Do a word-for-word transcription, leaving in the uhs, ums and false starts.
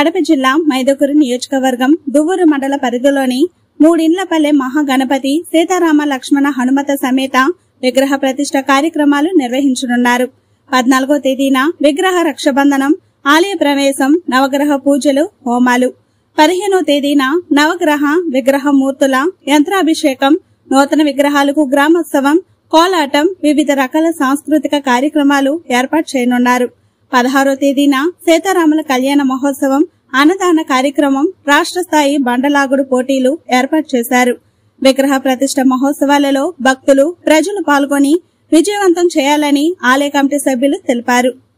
కడప జిల్లా మైదుకూరు నియోజకవర్గం దువ్వూరు మండల పరిధిలోని మూడిండ్లపల్లె మహాగణపతి సీతారామ లక్ష్మణ హనుమత సమేత విగ్రహ ప్రతిష్ట కార్యక్రమాలు నిర్వహించనున్నారు. పద్నాలుగో తేదీన విగ్రహ రక్షబంధనం, ఆలయ ప్రవేశం, నవగ్రహ పూజలు, హోమాలు. పదిహేనో తేదీన నవగ్రహ విగ్రహ మూర్తుల యంత్రాభిషేకం, నూతన విగ్రహాలకు గ్రామోత్సవం, కోలాటం, వివిధ రకాల సాంస్కృతిక కార్యక్రమాలు ఏర్పాటు చేయనున్నారు. పదహారో తేదీన సీతారాముల కళ్యాణ మహోత్సవం, అన్నదాన కార్యక్రమం, రాష్ట్ర స్థాయి బండలాగుడు పోటీలు ఏర్పాటు చేశారు. విగ్రహ ప్రతిష్ట మహోత్సవాలలో భక్తులు, ప్రజలు పాల్గొని విజయవంతం చేయాలని ఆలయ కమిటీ సభ్యులు తెలిపారు.